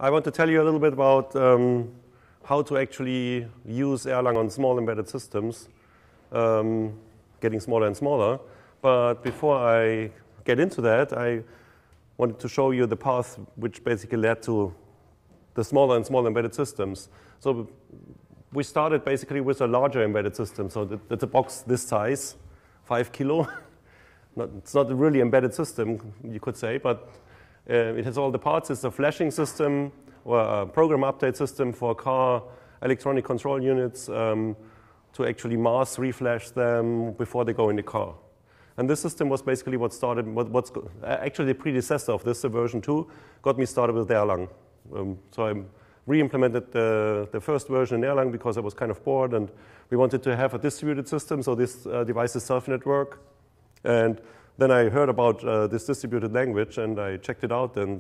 I want to tell you a little bit about how to actually use Erlang on small embedded systems, getting smaller and smaller. But before I get into that, I wanted to show you the path which basically led to the smaller and smaller embedded systems. So we started basically with a larger embedded system. So that's a box this size, 5 kilo. It's not a really embedded system, you could say, but it has all the parts. It's a flashing system or a program update system for car electronic control units to actually mass reflash them before they go in the car. And this system was basically what started, what's actually the predecessor of this, the version 2, got me started with Erlang. So I re-implemented the first version in Erlang because I was kind of bored and we wanted to have a distributed system, so this device is self-network. And then I heard about this distributed language and I checked it out, and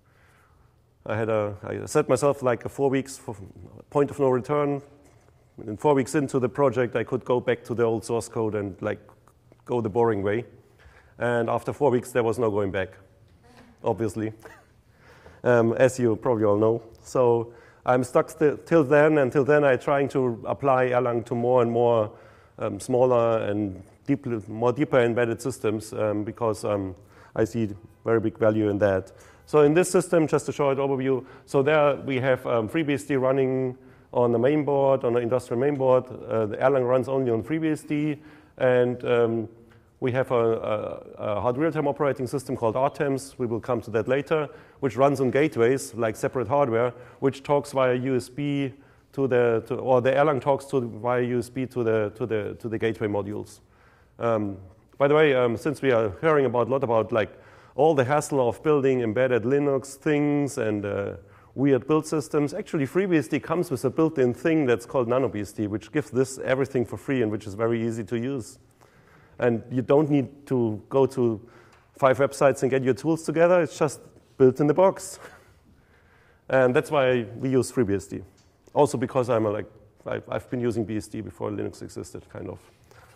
I set myself like a 4 weeks point of no return. And 4 weeks into the project, I could go back to the old source code and like go the boring way. And after 4 weeks, there was no going back, obviously, as you probably all know. So I'm stuck till then. Until then, I'm trying to apply Erlang to more and more smaller and deeper embedded systems because I see very big value in that. So in this system, just a short overview, so there we have FreeBSD running on the main board, on the industrial main board. The Erlang runs only on FreeBSD, and we have a hard real-time operating system called RTEMS. We will come to that later, which runs on gateways, like separate hardware, which talks via USB or the Erlang talks via USB to the gateway modules. By the way, since we are hearing a lot about like all the hassle of building embedded Linux things and weird build systems, actually FreeBSD comes with a built-in thing that's called NanoBSD, which gives this everything for free and which is very easy to use. And you don't need to go to 5 websites and get your tools together. It's just built in the box. And that's why we use FreeBSD. Also because I've been using BSD before Linux existed, kind of.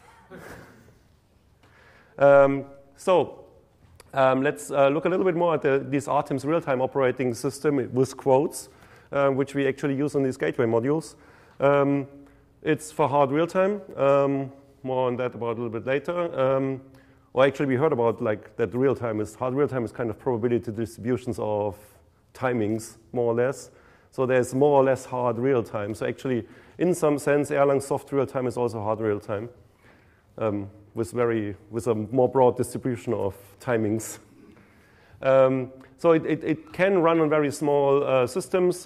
Let's look a little bit more at this RTEMS real-time operating system with quotes, which we actually use on these gateway modules. It's for hard real-time. More on that about a little bit later. Or actually, we heard about like that hard real-time is kind of probability distributions of timings, more or less. So there's more or less hard real-time. So actually, in some sense, Erlang soft real-time is also hard real-time. With a more broad distribution of timings. So it can run on very small systems.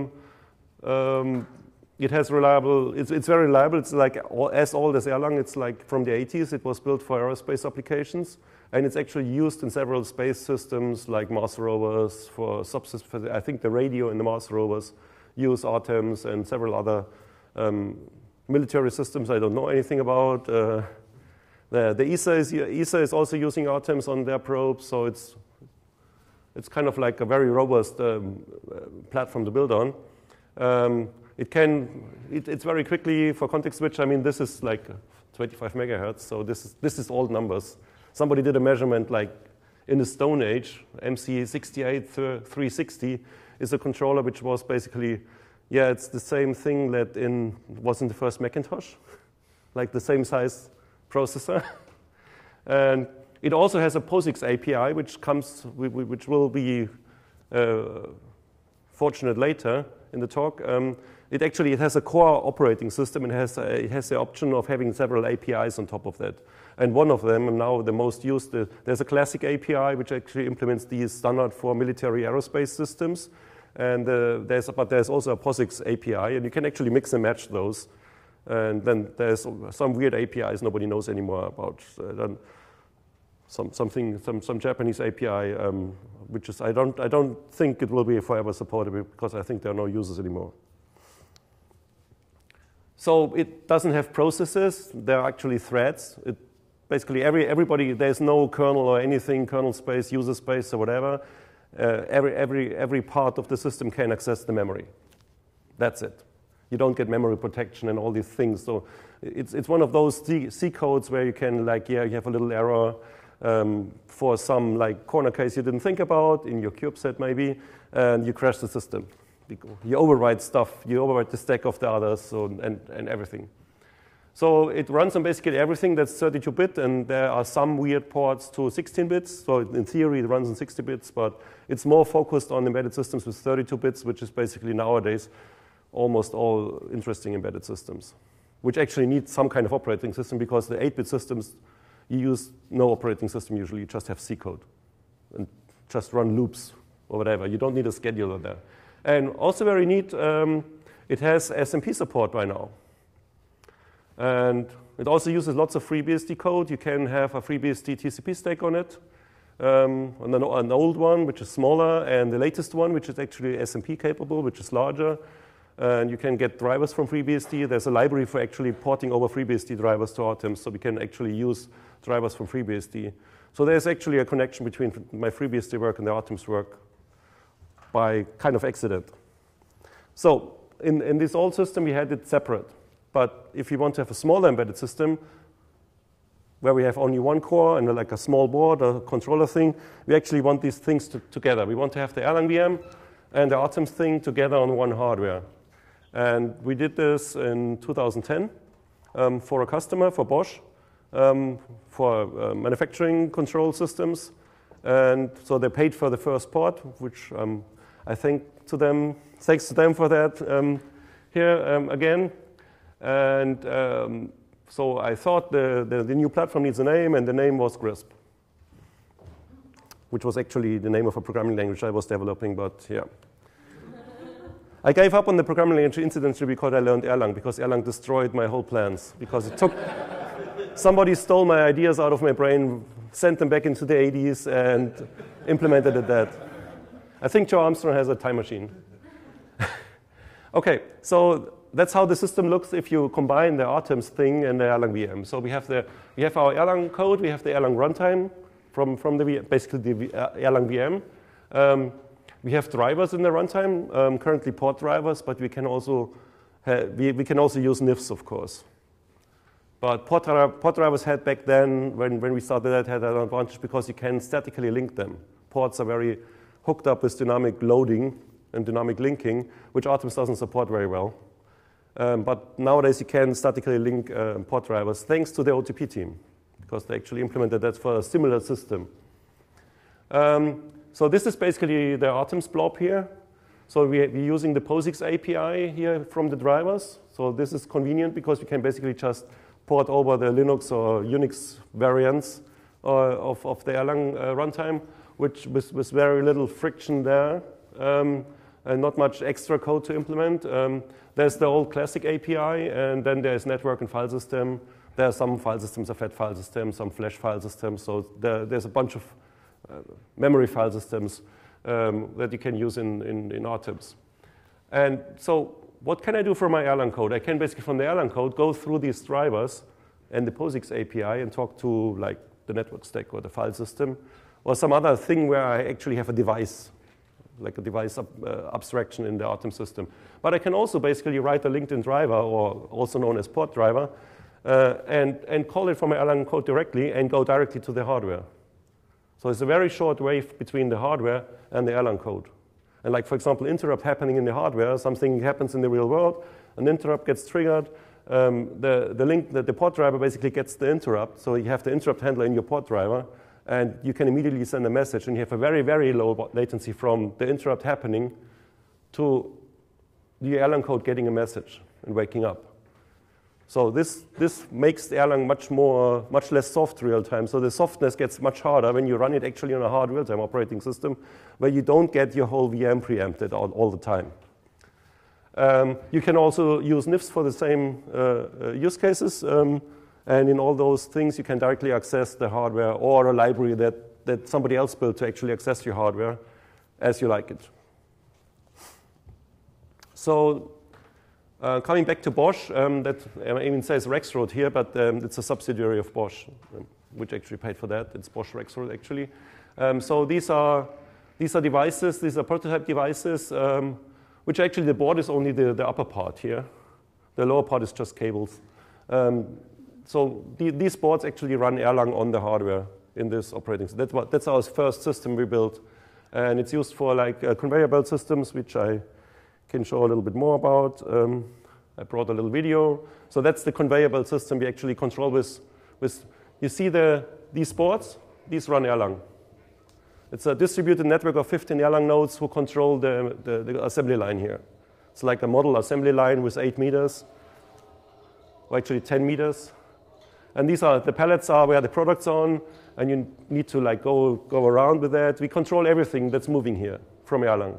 It has reliable, it's very reliable. It's like as old as Erlang. It's like from the 80s. It was built for aerospace applications. And it's actually used in several space systems like Mars rovers for subsystems. I think the radio in the Mars rovers use RTEMS and several other military systems I don't know anything about. The ESA is also using RTEMS on their probes, so it's kind of like a very robust platform to build on. It's very quickly, for context switch, I mean, this is like 25 megahertz, so this is old numbers. Somebody did a measurement like in the Stone Age. MC68360 is a controller which was basically, yeah, it's the same thing that was in the first Macintosh, like the same size processor. And it also has a POSIX API, which will be fortunate later in the talk. It has a core operating system and it has the option of having several APIs on top of that. And one of them, and now the most used, there's a classic API which actually implements these standard for military aerospace systems. And there's also a POSIX API, and you can actually mix and match those. And then there's some weird APIs nobody knows anymore about. Some Japanese API, which is I don't think it will be forever supported because I think there are no users anymore. So it doesn't have processes. There are actually threads. Basically everybody, there's no kernel or anything, kernel space, user space, or whatever. Every part of the system can access the memory. That's it. You don't get memory protection and all these things. So it's one of those C codes where you can you have a little error. for some like corner case you didn't think about in your CubeSat maybe, and you crash the system. You overwrite stuff, you overwrite the stack of the others, so, and everything. So it runs on basically everything that's 32-bit, and there are some weird ports to 16 bits. So in theory, it runs on 60 bits, but it's more focused on embedded systems with 32 bits, which is basically nowadays almost all interesting embedded systems, which actually need some kind of operating system, because the 8-bit systems, you use no operating system usually, you just have C code and just run loops or whatever. You don't need a scheduler there. And also very neat, it has SMP support by now. And it also uses lots of FreeBSD code. You can have a FreeBSD TCP stack on it, and an old one, which is smaller, and the latest one, which is actually SMP capable, which is larger. And you can get drivers from FreeBSD. There's a library for actually porting over FreeBSD drivers to Artems, so we can actually use drivers from FreeBSD. So there's actually a connection between my FreeBSD work and the Artems work by kind of accident. So in this old system, we had it separate. But if you want to have a smaller embedded system, where we have only one core and like a small board or controller thing, we actually want these things together. We want to have the Erlang VM and the Artems thing together on one hardware. And we did this in 2010 for a customer, for Bosch, for manufacturing control systems. And so they paid for the first port, which I thanks to them for that here again. And so I thought the new platform needs a name, and the name was Grisp, which was actually the name of a programming language I was developing, but yeah. I gave up on the programming language incidentally because I learned Erlang, because Erlang destroyed my whole plans, because it took, somebody stole my ideas out of my brain, sent them back into the 80s, and implemented it that. I think Joe Armstrong has a time machine. Okay, so that's how the system looks if you combine the Artems thing and the Erlang VM. So we have our Erlang code, we have the Erlang runtime from the basically the Erlang VM. We have drivers in the runtime, currently port drivers, but we can also we can also use NIFs, of course. But port drivers had back then, when we started that, had an advantage because you can statically link them. Ports are very hooked up with dynamic loading and dynamic linking, which Artems doesn't support very well. But nowadays you can statically link port drivers thanks to the OTP team, because they actually implemented that for a similar system. So this is basically the Artems blob here. So we're using the POSIX API here from the drivers. So this is convenient because we can basically just port over the Linux or Unix variants of the Erlang runtime, which with very little friction there. And not much extra code to implement. There's the old classic API, and then there's network and file system. There are some file systems, a fat file system, some flash file systems. So there's a bunch of memory file systems that you can use in Artems. And so what can I do from my Erlang code? I can basically, from the Erlang code, go through these drivers and the POSIX API and talk to like the network stack or the file system, or some other thing where I actually have a device, like a device abstraction in the Artems system. But I can also basically write a LinkedIn driver, or also known as port driver, and call it from my Erlang code directly and go directly to the hardware. So it's a very short wave between the hardware and the Erlang code. And like, for example, interrupt happening in the hardware, something happens in the real world, an interrupt gets triggered, the port driver basically gets the interrupt, so you have the interrupt handler in your port driver, and you can immediately send a message, and you have a very, very low latency from the interrupt happening to the Erlang code getting a message and waking up. So this makes the Erlang much less soft real time. So the softness gets much harder when you run it actually on a hard real time operating system, where you don't get your whole VM preempted all the time. You can also use NIFs for the same use cases. And in all those things, you can directly access the hardware or a library that somebody else built to actually access your hardware as you like it. So coming back to Bosch, that even says Rexroad here, but it's a subsidiary of Bosch, which actually paid for that. It's Bosch Rexroad, actually. So these are devices, these are prototype devices, which actually the board is only the upper part here. The lower part is just cables. So these boards actually run Erlang on the hardware in this operating system. That's our first system we built. And it's used for like conveyor belt systems, which I can show a little bit more about. I brought a little video. So that's the conveyor belt system we actually control with you see these boards? These run Erlang. It's a distributed network of 15 Erlang nodes who control the assembly line here. It's like a model assembly line with 8 meters, or actually 10 meters. And these are, the pallets are where the product's on, and you need to like go around with that. We control everything that's moving here from Erlang.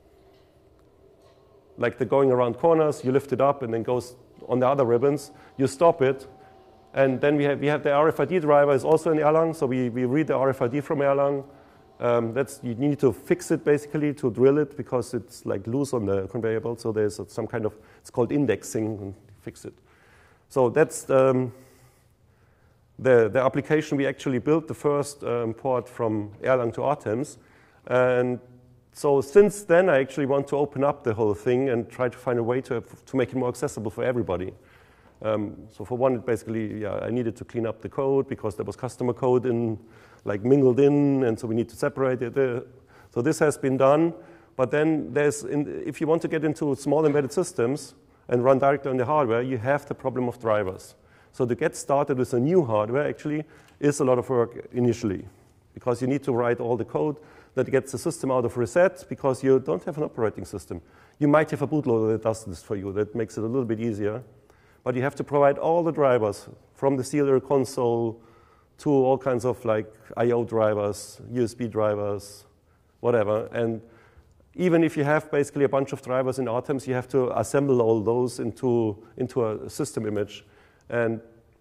Like the going around corners, you lift it up and then goes on the other ribbons. You stop it, and then we have the RFID driver is also in Erlang, so we read the RFID from Erlang. You need to fix it basically to drill it because it's like loose on the conveyor belt. So there's some kind of, it's called indexing, and fix it. So that's the application we actually built, the first port from Erlang to Artems. And so since then, I actually want to open up the whole thing and try to find a way to make it more accessible for everybody. So for one, basically, I needed to clean up the code because there was customer code mingled in, and so we need to separate it. So this has been done, but then if you want to get into small embedded systems and run directly on the hardware, you have the problem of drivers. So to get started with a new hardware actually is a lot of work initially, because you need to write all the code that gets the system out of reset because you don't have an operating system. You might have a bootloader that does this for you, that makes it a little bit easier. But you have to provide all the drivers from the serial console to all kinds of like I/O drivers, USB drivers, whatever. And even if you have basically a bunch of drivers in Artems, you have to assemble all those into a system image. And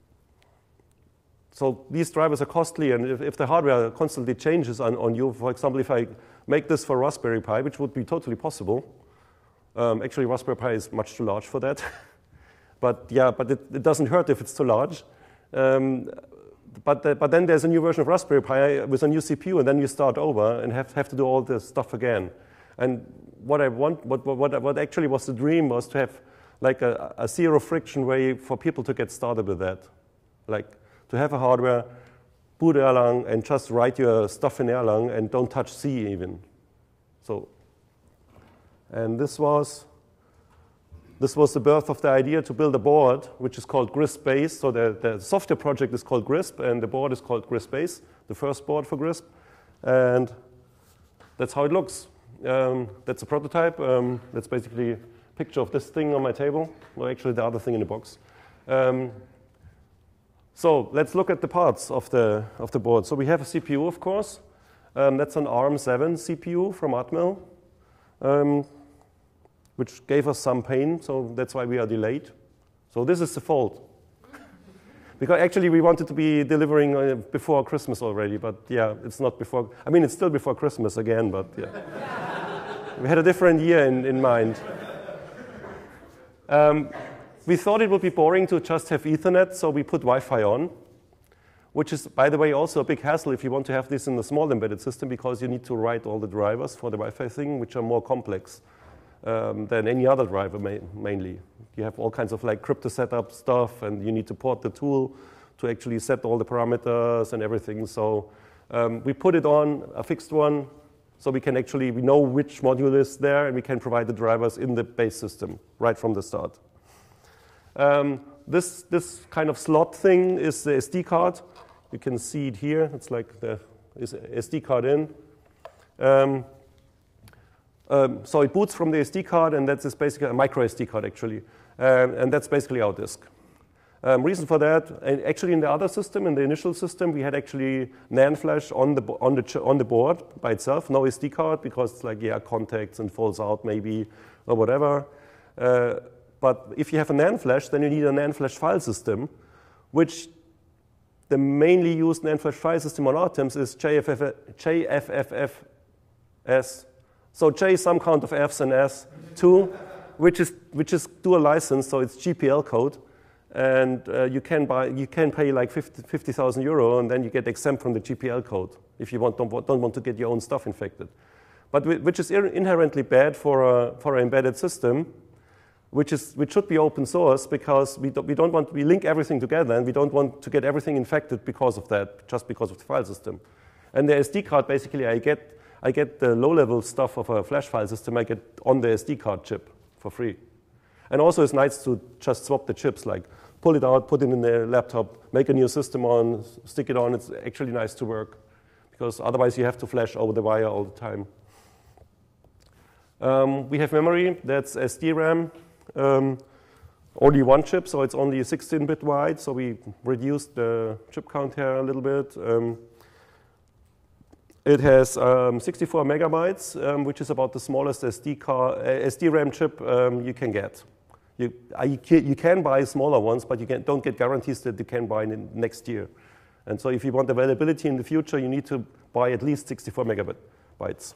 so these drivers are costly, and if the hardware constantly changes on you, for example, if I make this for Raspberry Pi, which would be totally possible, actually Raspberry Pi is much too large for that. But it doesn't hurt if it's too large. But then there's a new version of Raspberry Pi with a new CPU, and then you start over and have to do all this stuff again. And what actually was the dream was to have like a zero friction way for people to get started with that. Like to have a hardware, boot Erlang, and just write your stuff in Erlang and don't touch C even. So, and this was the birth of the idea to build a board, which is called Grisp Base. So the software project is called Grisp, and the board is called Grisp Base, the first board for Grisp. And that's how it looks. That's a prototype. That's basically a picture of this thing on my table, or actually the other thing in the box. So let's look at the parts of the board. So we have a CPU, of course. That's an ARM7 CPU from Atmel. Which gave us some pain, so that's why we are delayed. So this is the fault. Because actually we wanted to be delivering before Christmas already, but yeah, it's not before. I mean, it's still before Christmas again, but yeah. We had a different year in mind. We thought it would be boring to just have Ethernet, so we put Wi-Fi on, which is, by the way, also a big hassle if you want to have this in a small embedded system, because you need to write all the drivers for the Wi-Fi thing, which are more complex than any other driver mainly. You have all kinds of like crypto setup stuff, and you need to port the tool to actually set all the parameters and everything. So we put it on, a fixed one, so we know which module is there, and we can provide the drivers in the base system right from the start. This kind of slot thing is the SD card. You can see it here. It's like the SD card in. So it boots from the SD card, and that's basically a micro SD card, actually. And that's basically our disk. Reason for that, and actually in the other system, in the initial system, we had actually NAND flash on the board by itself, no SD card, because it's like, yeah, contacts and falls out maybe, or whatever. But if you have a NAND flash, then you need a NAND flash file system, which the mainly used NAND flash file system on Artems is JFFFS. So J, some count of Fs and S, 2, which is dual license, so it's GPL code, and you can pay like 50,000 euro, and then you get exempt from the GPL code if you don't want to get your own stuff infected. But which is inherently bad for an embedded system. which should be open source, because we link everything together, and we don't want to get everything infected because of that, just because of the file system. And the SD card, basically, I get the low-level stuff of a flash file system, I get on the SD card chip for free. And also it's nice to just swap the chips, like pull it out, put it in the laptop, make a new system on, stick it on. It's actually nice to work, because otherwise you have to flash over the wire all the time. We have memory, that's SD-RAM. Only one chip, so it's only 16-bit wide, so we reduced the chip count here a little bit. It has 64 megabytes, which is about the smallest SD-RAM chip you can get. You can buy smaller ones, but you don't get guarantees that you can buy in next year. And so if you want availability in the future, you need to buy at least 64 megabytes.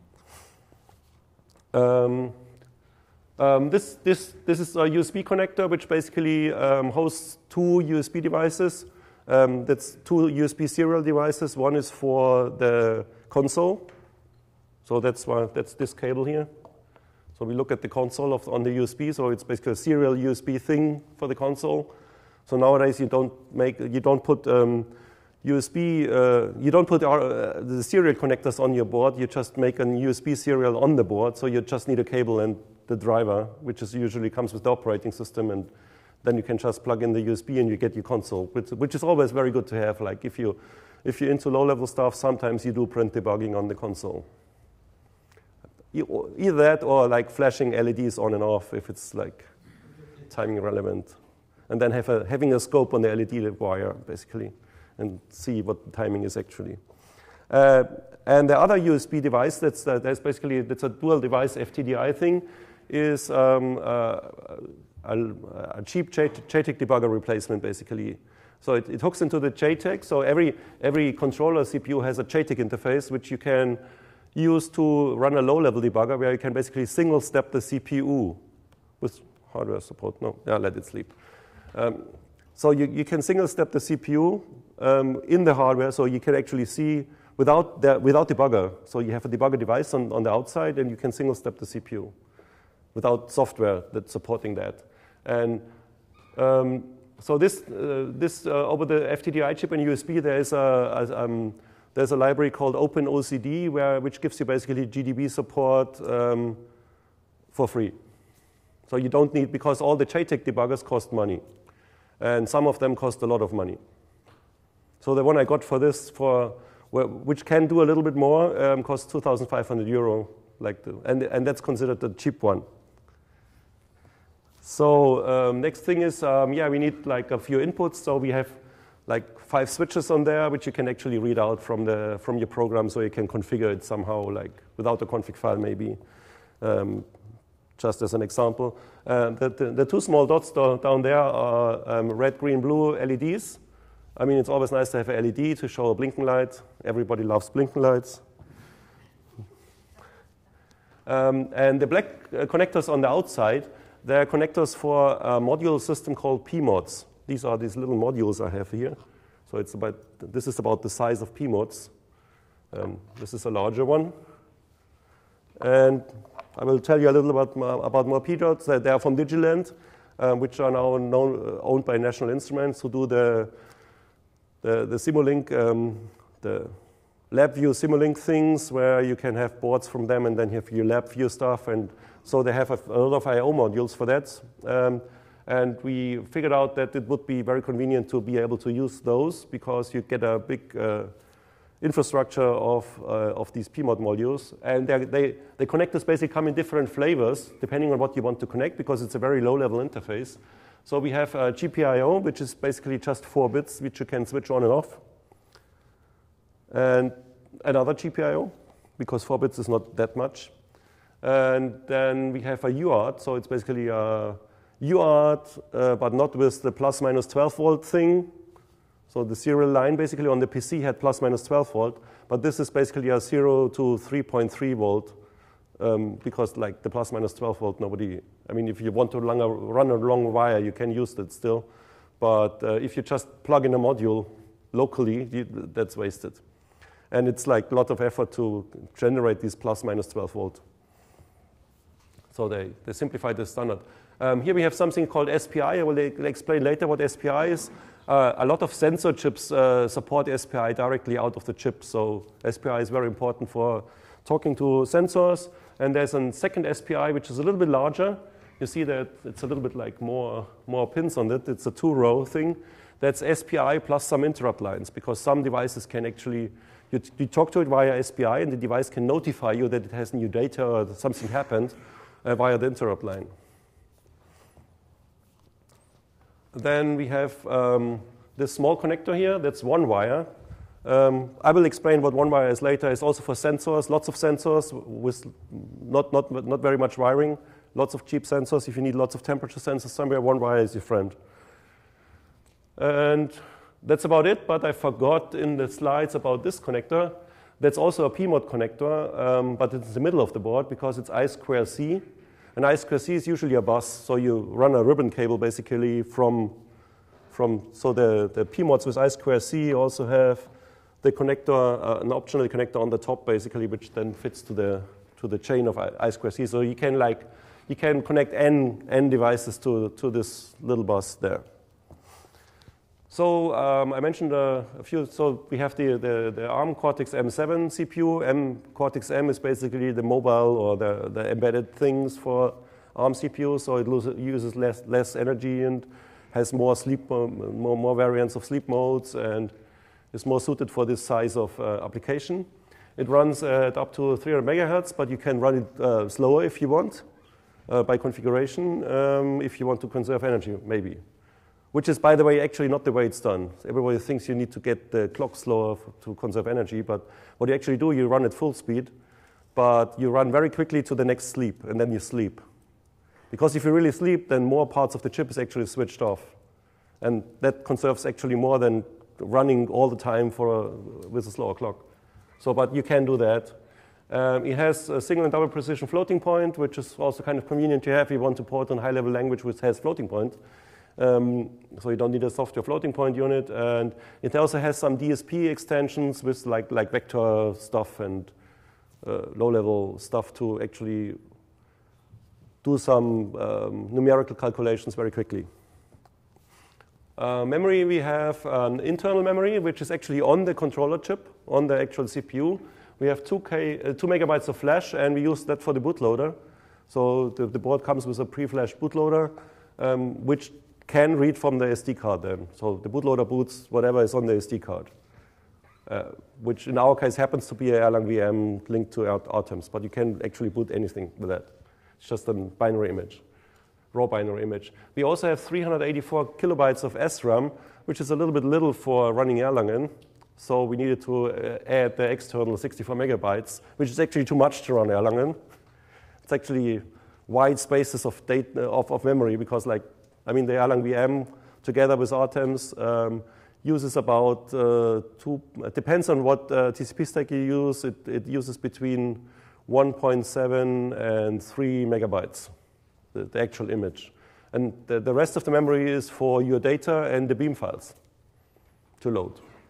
This is a USB connector, which basically hosts two USB devices. That's two USB serial devices. One is for the console. So that's this cable here. So we look at the console on the USB. So it's basically a serial USB thing for the console. So nowadays you don't put the serial connectors on your board. You just make a USB serial on the board. So you just need a cable and the driver, which usually comes with the operating system, and then you can just plug in the USB and you get your console, which is always very good to have. Like if you're into low-level stuff, sometimes you do print debugging on the console. Either that or like flashing LEDs on and off if it's like timing relevant, and then having a scope on the LED wire basically, and see what the timing is actually. And the other USB device that's a dual device FTDI thing is a cheap JTAG debugger replacement, basically. So it hooks into the JTAG. So every controller CPU has a JTAG interface, which you can use to run a low-level debugger, where you can basically single-step the CPU with hardware support. No, yeah, let it sleep. So you can single-step the CPU in the hardware, so you can actually see without debugger. So you have a debugger device on the outside, and you can single-step the CPU without software that's supporting that. And so this over the FTDI chip and USB, there's a library called OpenOCD, which gives you basically GDB support for free. So you don't need, because all the JTAG debuggers cost money, and some of them cost a lot of money. So the one I got for this, which can do a little bit more, costs 2,500 euro, and that's considered the cheap one. So next thing is, we need like a few inputs. So we have like 5 switches on there, which you can actually read out from your program, so you can configure it somehow, like without a config file maybe, just as an example. The 2 small dots down there are red, green, blue LEDs. I mean, it's always nice to have a LED to show a blinking light. Everybody loves blinking lights. And the black connectors on the outside, they're connectors for a module system called PMODs. These are these little modules I have here. So this is about the size of PMODs. This is a larger one. And I will tell you a little about more PMODs. They are from Digiland, which are now owned by National Instruments, who do the Simulink, the LabVIEW Simulink things, where you can have boards from them, and then you have your LabVIEW stuff. And so they have a lot of I/O modules for that. And we figured out that it would be very convenient to be able to use those, because you get a big infrastructure of these PMOD modules. And the connectors basically come in different flavors, depending on what you want to connect, because it's a very low-level interface. So we have GPIO, which is basically just 4 bits, which you can switch on and off. And another GPIO, because 4 bits is not that much. And then we have a UART, so it's basically a UART, but not with the plus minus 12 volt thing. So the serial line basically on the PC had plus minus 12 volt, but this is basically a 0 to 3.3 volt, because like the plus minus 12 volt, I mean, if you want to run a long wire, you can use that still. But if you just plug in a module locally, that's wasted. And it's like a lot of effort to generate these plus minus 12 volt. So they simplified the standard. Here we have something called SPI. I will explain later what SPI is. A lot of sensor chips support SPI directly out of the chip. So SPI is very important for talking to sensors. And there's a second SPI, which is a little bit larger. You see that it's a little bit like more pins on it. It's a 2-row thing. That's SPI plus some interrupt lines, because some devices can actually, you talk to it via SPI, and the device can notify you that it has new data or that something happened via the interrupt line. Then we have this small connector here. That's one wire. I will explain what one wire is later. It's also for sensors, lots of sensors with not very much wiring, lots of cheap sensors. If you need lots of temperature sensors somewhere, one wire is your friend. And that's about it, but I forgot in the slides about this connector. That's also a PMOD connector, but it's in the middle of the board because it's I2C. And I2C is usually a bus, so you run a ribbon cable basically so the PMODs with I2C also have the connector, an optional connector on the top basically, which then fits to the chain of I2C. So you can connect n devices to this little bus there. So I mentioned a few. So we have the ARM Cortex-M7 CPU. Cortex-M is basically the mobile or the embedded things for ARM CPU. So it uses less energy and has more more variants of sleep modes, and is more suited for this size of application. It runs at up to 300 megahertz, but you can run it slower if you want by configuration. If you want to conserve energy, maybe. Which is, by the way, actually not the way it's done. Everybody thinks you need to get the clock slower to conserve energy, but what you actually do, you run at full speed, but you run very quickly to the next sleep, and then you sleep. Because if you really sleep, then more parts of the chip is actually switched off. And that conserves actually more than running all the time with a slower clock. So, but you can do that. It has a single and double precision floating point, which is also kind of convenient to have if you want to port on high-level language which has floating point. So you don't need a software floating point unit, and it also has some DSP extensions with like vector stuff and low-level stuff to actually do some numerical calculations very quickly. Memory, we have an internal memory, which is actually on the controller chip, on the actual CPU. We have 2 megabytes of flash, and we use that for the bootloader. So the board comes with a pre-flash bootloader, which can read from the SD card then. So the bootloader boots whatever is on the SD card, which in our case happens to be an Erlang VM linked to Artems, but you can actually boot anything with that. It's just a binary image, raw binary image. We also have 384 kilobytes of SRAM, which is a little bit little for running Erlang in. So we needed to add the external 64 megabytes, which is actually too much to run Erlang in. It's actually wide spaces of memory because the Erlang VM together with Artems uses about it depends on what TCP stack you use. It uses between 1.7 and 3 megabytes, the actual image. And the rest of the memory is for your data and the beam files to load.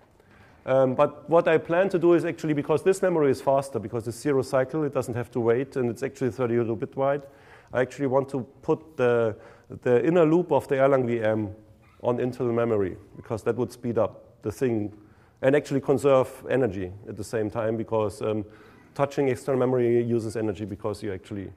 But what I plan to do is actually, because this memory is faster, because it's 0 cycle, it doesn't have to wait, and it's actually 32-bit wide, I actually want to put the inner loop of the Erlang VM on internal memory, because that would speed up the thing and actually conserve energy at the same time, because touching external memory uses energy because you actually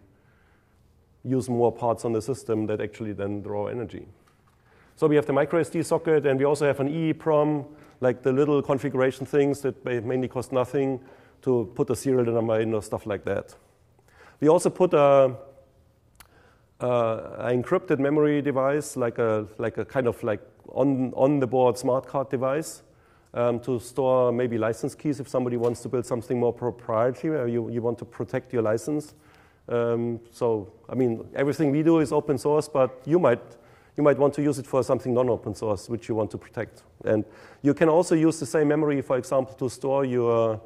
use more parts on the system that actually then draw energy. So we have the microSD socket, and we also have an EEPROM, like the little configuration things that mainly cost nothing to put a serial number in or stuff like that. We also put an encrypted memory device, like a kind of like on the board smart card device, to store maybe license keys if somebody wants to build something more proprietary where you want to protect your license. So I mean, everything we do is open source, but you might want to use it for something non-open source, which you want to protect. And you can also use the same memory, for example, to store your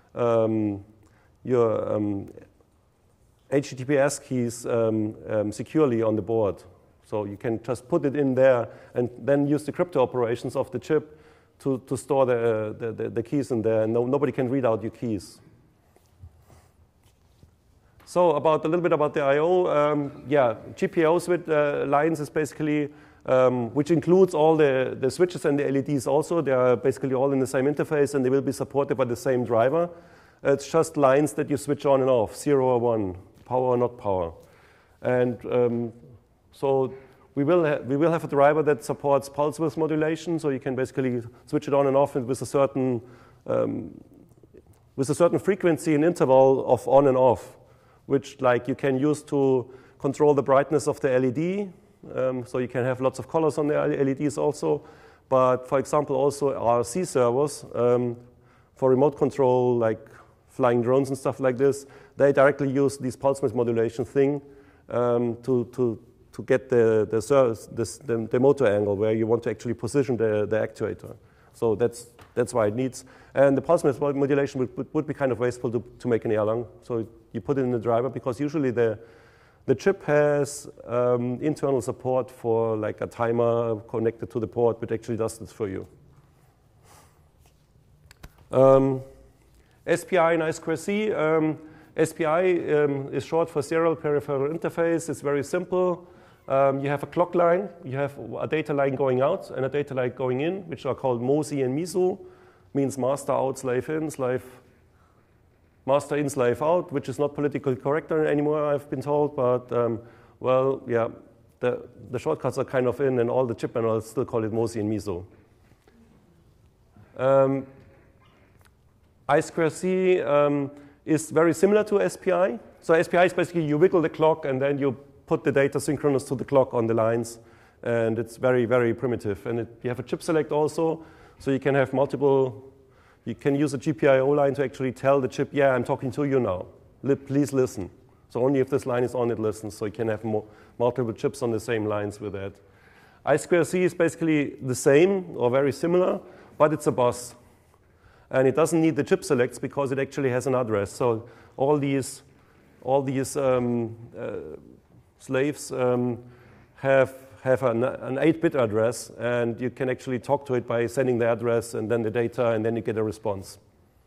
HTTPS keys securely on the board. So you can just put it in there and then use the crypto operations of the chip to store the keys in there. And nobody can read out your keys. So a little bit about the I/O. Yeah, GPIO switch lines is basically, which includes all the switches and the LEDs also. They are basically all in the same interface, and they will be supported by the same driver. It's just lines that you switch on and off, 0 or 1, power or not power. And so we will have a driver that supports pulse width modulation, so you can basically switch it on and off with a certain frequency and interval of on and off, which like you can use to control the brightness of the LED. So you can have lots of colors on the LEDs also. But for example, also RC servers for remote control, like flying drones and stuff like this, they directly use this pulse width modulation thing to get the motor angle where you want to actually position the actuator. So that's why it needs. And the pulse width modulation would be kind of wasteful to make in Erlang. So you put it in the driver because usually the chip has internal support for like a timer connected to the port, which actually does this for you. SPI and I2C. SPI is short for Serial Peripheral Interface. It's very simple. You have a clock line, you have a data line going out and a data line going in, which are called MOSI and MISO, means master out, slave in, master in, slave out, which is not politically correct anymore, I've been told, but well, yeah, the shortcuts are kind of in, and all the chip manuals still call it MOSI and MISO. I2C is very similar to SPI. So SPI is basically you wiggle the clock and then you put the data synchronous to the clock on the lines, and it's very, very primitive. And you have a chip select also, so you can have multiple. You can use a GPIO line to actually tell the chip, yeah, I'm talking to you now. Please listen. So only if this line is on, it listens. So you can have multiple chips on the same lines with that. I2C is basically the same or very similar, but it's a bus. And it doesn't need the chip selects because it actually has an address. So all these slaves have an 8-bit address, and you can actually talk to it by sending the address and then the data, and then you get a response.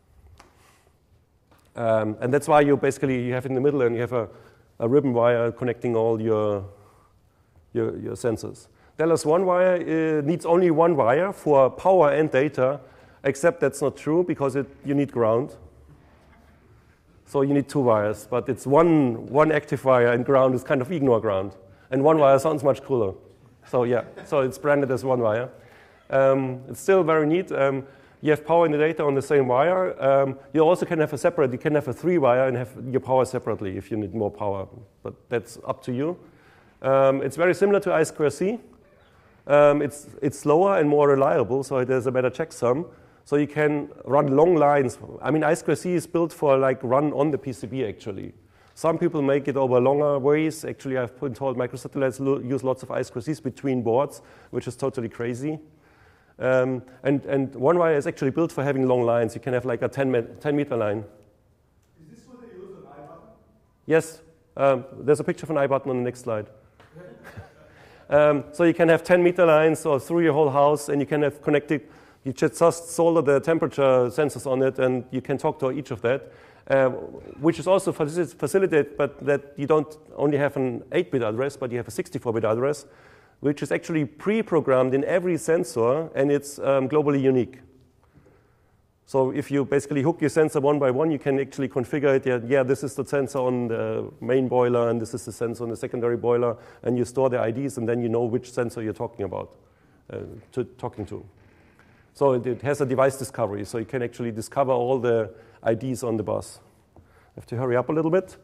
And that's why you have in the middle, and you have a ribbon wire connecting all your sensors. Dallas one wire needs only one wire for power and data, except that's not true because you need ground. So you need 2 wires, but it's one active wire, and ground is kind of ignore ground. And 1 wire sounds much cooler. So yeah, so it's branded as 1 wire. It's still very neat. You have power and the data on the same wire. You also can have you can have a 3 wire and have your power separately if you need more power, but that's up to you. It's very similar to I2C. It's slower and more reliable, so there's a better checksum. So you can run long lines. I mean, I2C is built for like run on the PCB actually. Some people make it over longer ways. Actually, I've been told microsatellites use lots of I2Cs between boards, which is totally crazy. And 1 wire is actually built for having long lines. You can have like a 10-meter line. Is this what they use an I button? Yes. There's a picture of an I button on the next slide. So you can have 10-meter lines or through your whole house, and you can have connected. You just solder the temperature sensors on it, and you can talk to each of that, which is also facilitated, but that you don't only have an 8-bit address, but you have a 64-bit address, which is actually pre-programmed in every sensor, and it's globally unique. So if you basically hook your sensor one by one, you can actually configure it. Yeah, this is the sensor on the main boiler, and this is the sensor on the secondary boiler, and you store the IDs, and then you know which sensor you're talking about, talking to. So it has a device discovery, so you can actually discover all the IDs on the bus. I have to hurry up a little bit.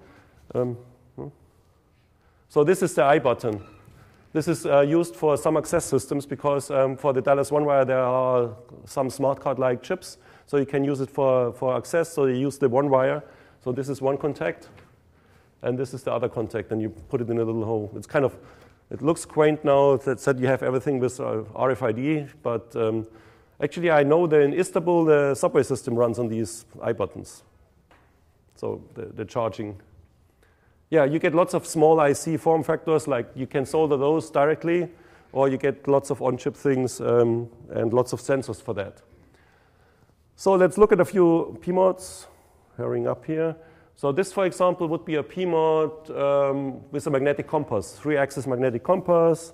So this is the I button. This is used for some access systems because for the Dallas one wire there are some smart card-like chips, so you can use it for access. So you use the 1 wire. So this is one contact, and this is the other contact, and you put it in a little hole. It's kind of, it looks quaint now that said you have everything with RFID, but actually, I know that in Istanbul, the subway system runs on these I buttons. So the charging. Yeah, you get lots of small IC form factors, like you can solder those directly, or you get lots of on-chip things and lots of sensors for that. So let's look at a few PMODs, hurrying up here. So this, for example, would be a PMOD with a magnetic compass, 3-axis magnetic compass.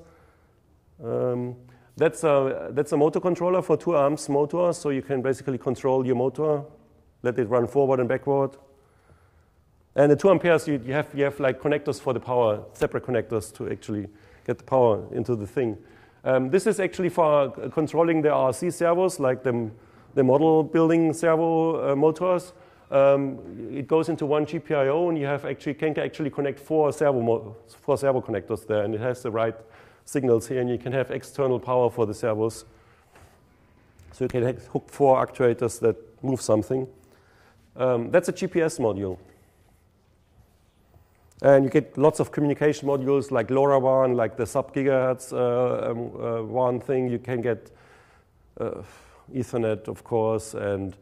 That's a motor controller for 2 arms motor, so you can basically control your motor, let it run forward and backward. And the 2 amperes, you have like connectors for the power, separate connectors to actually get the power into the thing. This is actually for controlling the RC servos, like the model building servo motors. It goes into one GPIO, and you can actually connect 4 servo connectors there, and it has the right signals here, and you can have external power for the servos. So you can hook 4 actuators that move something. That's a GPS module. And you get lots of communication modules like LoRaWAN, like the sub-gigahertz WAN thing. You can get Ethernet, of course, and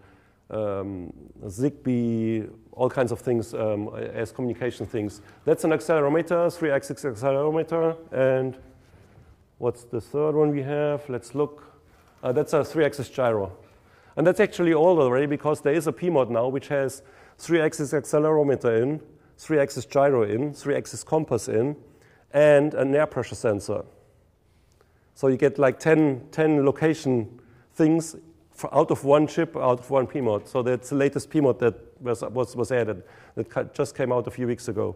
Zigbee, all kinds of things as communication things. That's an accelerometer, 3-axis accelerometer. And what's the third one we have? Let's look. That's a 3-axis gyro. And that's actually all already, because there is a PMOD now which has 3-axis accelerometer in, 3-axis gyro in, 3-axis compass in, and an air pressure sensor. So you get like 10 location things out of one chip, out of one PMOD. So that's the latest PMOD that was added. That just came out a few weeks ago.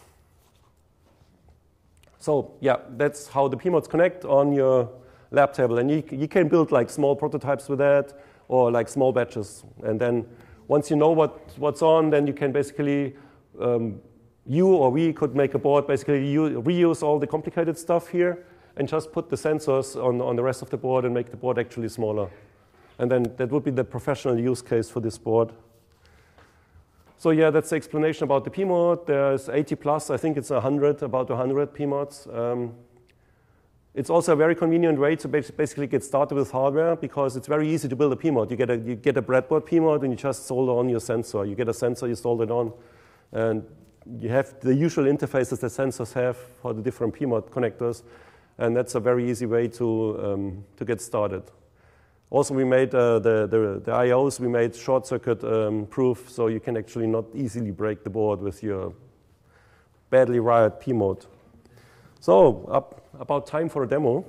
So yeah, that's how the PMODs connect on your lab table. And you can build like small prototypes with that, or like small batches. And then once you know what's on, then you can basically, you or we could make a board, basically reuse all the complicated stuff here, and just put the sensors on the rest of the board and make the board actually smaller. And then that would be the professional use case for this board. So yeah, that's the explanation about the PMOD. There's 80 plus, I think it's 100, about 100 PMODs. It's also a very convenient way to basically get started with hardware, because it's very easy to build a PMOD. You get a breadboard PMOD and you just solder on your sensor. You get a sensor, you solder it on, and you have the usual interfaces that sensors have for the different PMOD connectors, and that's a very easy way to get started. Also, we made the IOs, we made short circuit proof, so you can actually not easily break the board with your badly wired PMOD. So, about time for a demo.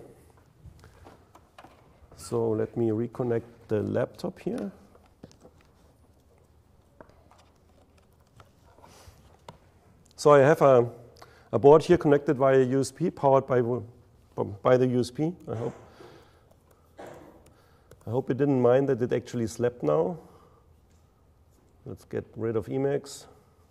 So let me reconnect the laptop here. So I have a board here connected via USB, powered by the USB, I hope. I hope it didn't mind that it actually slept now. Let's get rid of Emacs.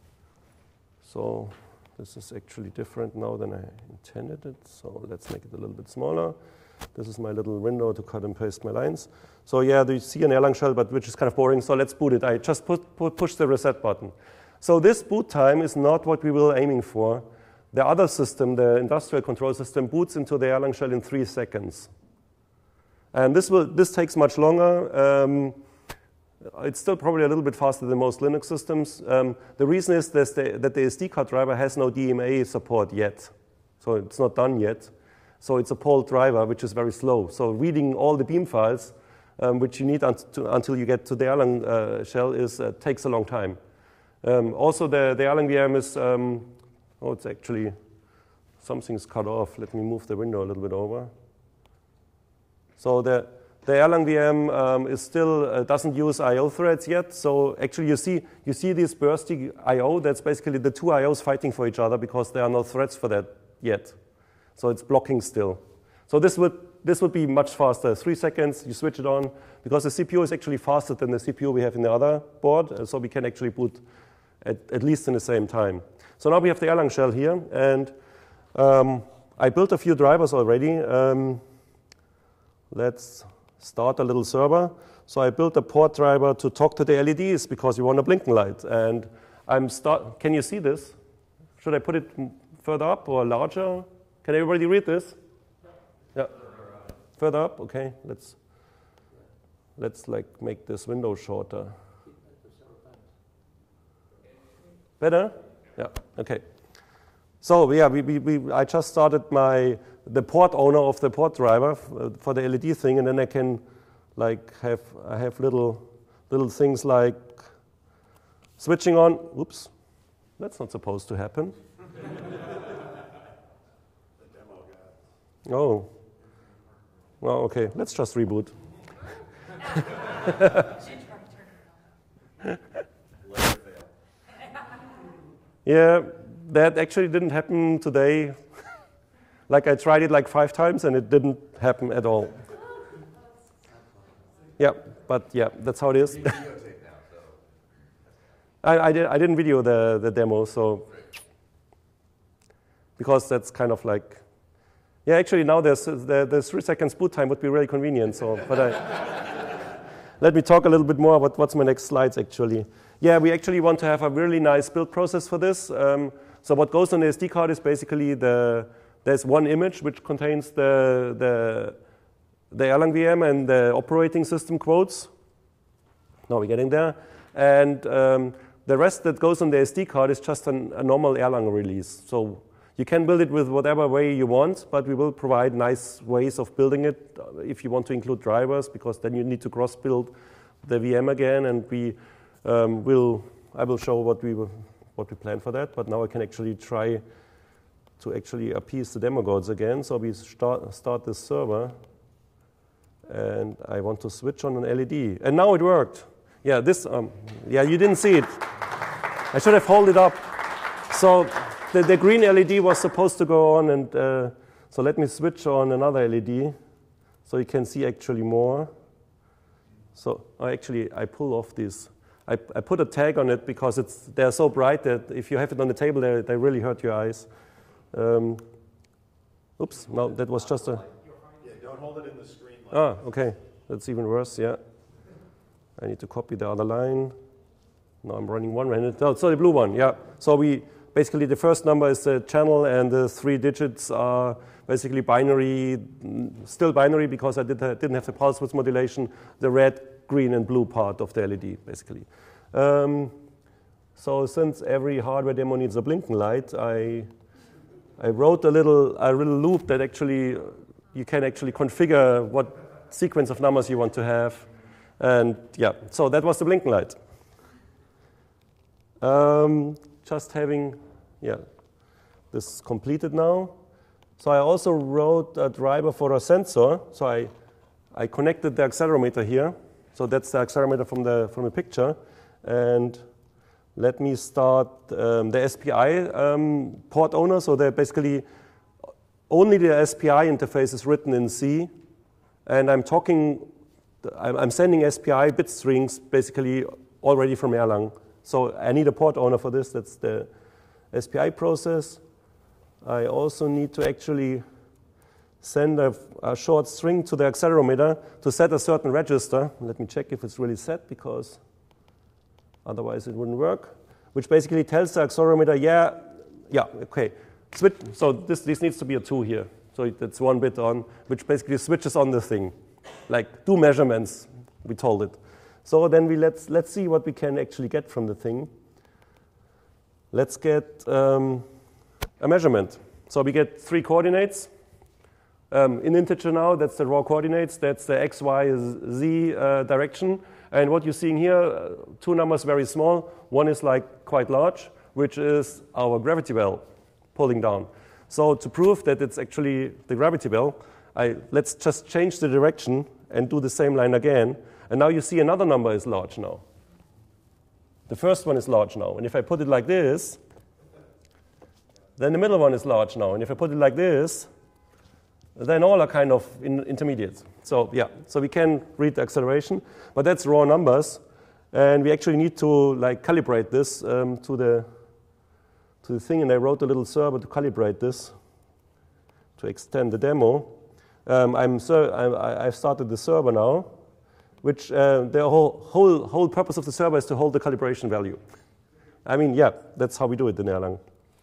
So this is actually different now than I intended it. So let's make it a little bit smaller. This is my little window to cut and paste my lines. So yeah, you see an Erlang shell, but which is kind of boring. So let's boot it. I just push the reset button. So this boot time is not what we were aiming for. The other system, the industrial control system, boots into the Erlang shell in 3 seconds. And this takes much longer. It's still probably a little bit faster than most Linux systems. The reason is that the SD card driver has no DMA support yet. So it's not done yet. So it's a POL driver, which is very slow. So reading all the beam files, which you need until you get to the Erlang shell, takes a long time. Also, the Erlang VM is, it's actually, something's cut off. Let me move the window a little bit over. So the Erlang VM is still doesn't use I/O threads yet. So actually, you see this bursty I/O. That's basically the 2 I/Os fighting for each other, because there are no threads for that yet. So it's blocking still. So this would be much faster. 3 seconds, you switch it on, because the CPU is actually faster than the CPU we have in the other board. So we can actually boot at least in the same time. So now we have the Erlang shell here, and I built a few drivers already. Let's start a little server. So I built a port driver to talk to the LEDs, because you want a blinking light. And can you see this? Should I put it further up or larger? Can everybody read this? Yeah. Further up, okay. Let's like make this window shorter. Better? Yeah, okay. So yeah, I just started the port owner of the port driver for the LED thing, and then I can like I have little things like switching on. Oops, That's not supposed to happen. The demo guy. Oh. Well, okay, let's just reboot. Yeah, that actually didn't happen today. Like I tried it like 5 times and it didn't happen at all. Yeah, but yeah, that's how it is. I didn't video the demo, so because that's kind of like, yeah, actually now the 3 seconds boot time would be really convenient. So, but let me talk a little bit more about what's my next slides actually. Yeah, we actually want to have a really nice build process for this. So what goes on the SD card is basically there's one image which contains the Erlang VM and the operating system quotes. Now we're getting there. And the rest that goes on the SD card is just a normal Erlang release. So you can build it with whatever way you want, but we will provide nice ways of building it if you want to include drivers, because then you need to cross-build the VM again, and I will show what we plan for that. But now I can actually try to actually appease the demo gods again. So we start this server, and I want to switch on an LED, and now it worked. Yeah, yeah, you didn't see it. I should have held it up. So the green LED was supposed to go on, and so let me switch on another LED so you can see actually more. So I pull off these. I put a tag on it because they're so bright that if you have it on the table, they really hurt your eyes. Oops, no, that was just a... Yeah, don't hold it in the screen. Okay, that's even worse, yeah. I need to copy the other line. Now I'm running one-handed. No, so the blue one, yeah. So basically the first number is the channel, and the 3 digits are basically binary, still binary because I didn't have the pulse width modulation, the red, green, and blue part of the LED, basically. So since every hardware demo needs a blinking light, I wrote a little loop that actually you can actually configure what sequence of numbers you want to have. And yeah, so that was the blinking light. Just having, yeah, this completed now. So I also wrote a driver for a sensor. So I connected the accelerometer here. So that's the accelerometer from the picture. And let me start the SPI port owner. So they're basically only the SPI interface is written in C. And I'm sending SPI bit strings basically already from Erlang. So I need a port owner for this. That's the SPI process. I also need to actually send a short string to the accelerometer to set a certain register. Let me check if it's really set, because otherwise it wouldn't work. Which basically tells the accelerometer, yeah, okay, switch. So this needs to be a 2 here. So it's 1 bit on, which basically switches on the thing. Like do measurements, we told it. So then let's see what we can actually get from the thing. Let's get a measurement. So we get 3 coordinates. In integer now, that's the raw coordinates. That's the x, y, z direction. And what you're seeing here, 2 numbers very small. One is like quite large, which is our gravity well pulling down. So to prove that it's actually the gravity well, let's just change the direction and do the same line again. And now you see another number is large now. The first one is large now. And if I put it like this, then the middle one is large now. And if I put it like this, then all are kind of intermediate. So yeah, so we can read the acceleration, but that's raw numbers. And we actually need to like calibrate this to the thing. And I wrote a little server to calibrate this to extend the demo. I've started the server now, which the whole purpose of the server is to hold the calibration value. I mean, yeah, that's how we do it in Erlang.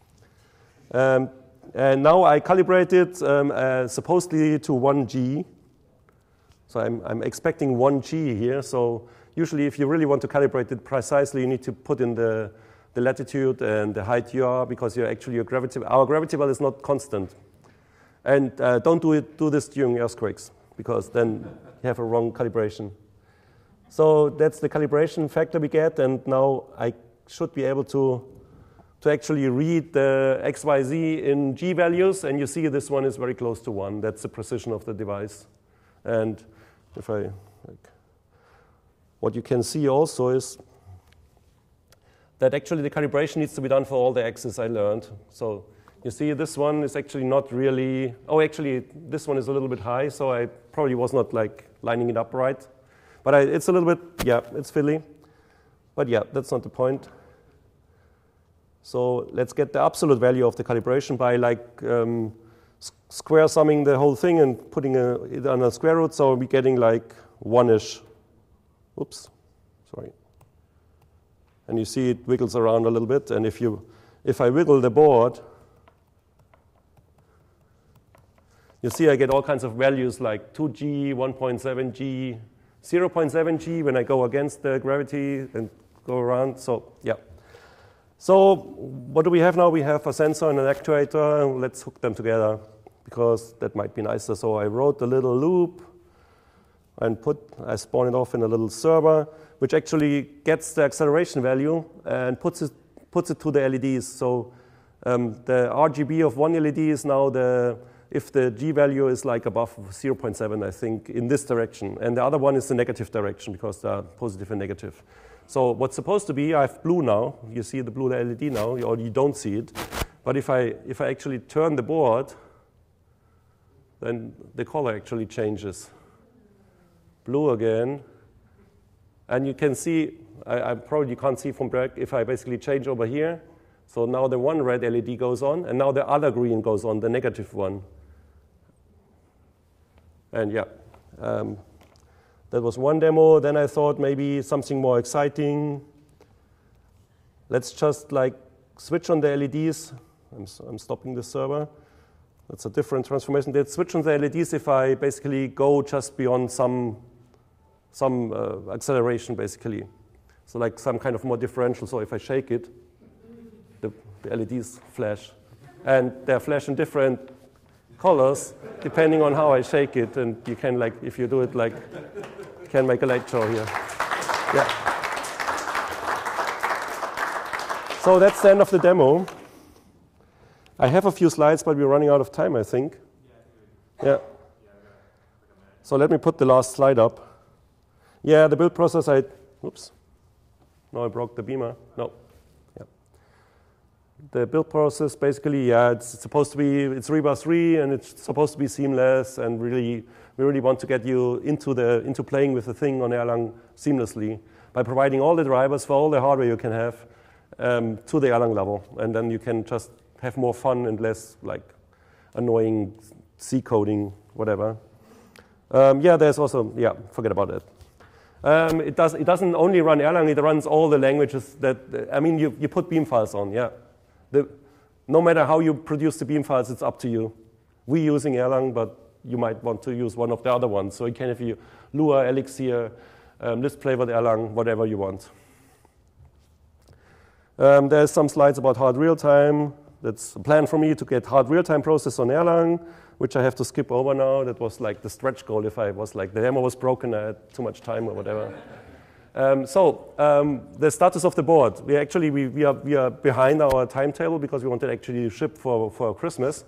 And now I calibrate it supposedly to 1G. So I'm expecting 1G here. So usually if you really want to calibrate it precisely, you need to put in the latitude and the height you are, because our gravity well is not constant. And don't do this during earthquakes, because then you have a wrong calibration. So that's the calibration factor we get, and now I should be able to to actually read the XYZ in G values, and you see this one is very close to 1. That's the precision of the device. And if I, what you can see also is that actually the calibration needs to be done for all the X's I learned. So you see this one is actually not really, oh, actually this one is a little bit high, so I probably was not like lining it up right. But it's a little bit, yeah, it's fiddly. But yeah, that's not the point. So let's get the absolute value of the calibration by like square summing the whole thing and putting it on a square root. So we're getting like 1-ish. Oops, sorry. And you see it wiggles around a little bit. And if I wiggle the board, you see I get all kinds of values like 2G, 1.7G, 0.7G when I go against the gravity and go around. So yeah. So what do we have now? We have a sensor and an actuator. Let's hook them together because that might be nicer. So I wrote a little loop and I spawn it off in a little server, which actually gets the acceleration value and puts it to the LEDs. So the RGB of one LED is now if the G value is like above 0.7, I think, in this direction. And the other one is the negative direction because they are positive and negative. So what's supposed to be, I have blue now. You see the blue LED now, or you don't see it. But if I actually turn the board, then the color actually changes. Blue again. And you can see, I probably can't see from back, if I basically change over here. So now the one red LED goes on, and now the other green goes on, the negative one. And yeah. That was one demo. Then I thought maybe something more exciting. Let's just like switch on the LEDs. I'm stopping the server. That's a different transformation. Let's switch on the LEDs if I basically go just beyond some acceleration, basically. So like some kind of more differential. So if I shake it, the LEDs flash. And they're flashing different colors depending on how I shake it. And you can like, if you do it like, can make a lecture here. Yeah. So that's the end of the demo. I have a few slides, but we're running out of time, I think. Yeah. So let me put the last slide up. Yeah, the build process, oops. No, I broke the beamer. No. Yeah. The build process, basically, yeah, it's supposed to be, it's Reba 3, and it's supposed to be seamless, and we really want to get you into playing with the thing on Erlang seamlessly by providing all the drivers for all the hardware you can have to the Erlang level. And then you can just have more fun and less like annoying C coding, whatever. Yeah, there's also, yeah, forget about it. It doesn't only run Erlang, it runs all the languages that, I mean, you put beam files on, yeah. No matter how you produce the beam files, it's up to you. We're using Erlang, but you might want to use one of the other ones. So you can have Lua, Elixir, Lisp flavored Erlang, whatever you want. There's some slides about hard real-time. That's a plan for me to get hard real-time process on Erlang, which I have to skip over now. That was like the stretch goal if I was like, the demo was broken, I had too much time or whatever. The status of the board. We are behind our timetable because we wanted to actually ship for Christmas.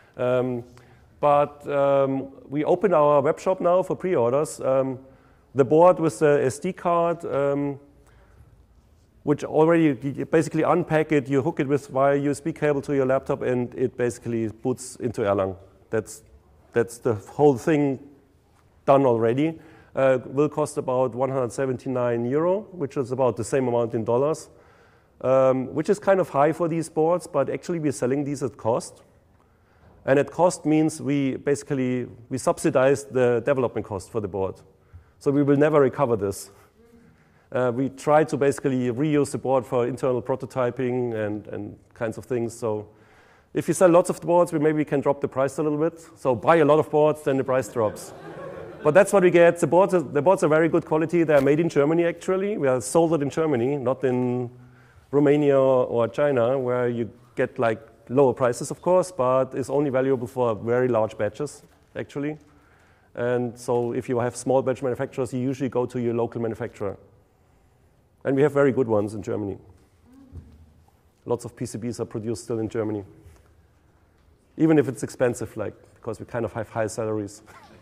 But we opened our web shop now for pre-orders. The board with the SD card, which already you basically unpack it, you hook it with via USB cable to your laptop, and it basically boots into Erlang. That's the whole thing done already. Will cost about 179 euro, which is about the same amount in dollars, which is kind of high for these boards, but actually we're selling these at cost. And at cost means we subsidize the development cost for the board. So we will never recover this. We try to basically reuse the board for internal prototyping and kinds of things. So if you sell lots of boards, maybe we can drop the price a little bit. So buy a lot of boards, then the price drops. But that's what we get. The boards are very good quality. They're made in Germany, actually. We are sold in Germany, not in Romania or China, where you get like lower prices, of course, but it's only valuable for very large batches, actually. And so if you have small batch manufacturers, you usually go to your local manufacturer. And we have very good ones in Germany. Lots of PCBs are produced still in Germany. Even if it's expensive, like, because we kind of have high salaries.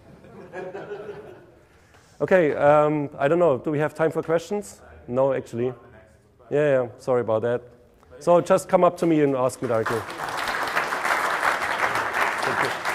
Okay, I don't know. Do we have time for questions? No, actually. Yeah, sorry about that. So just come up to me and ask me directly. Thank you.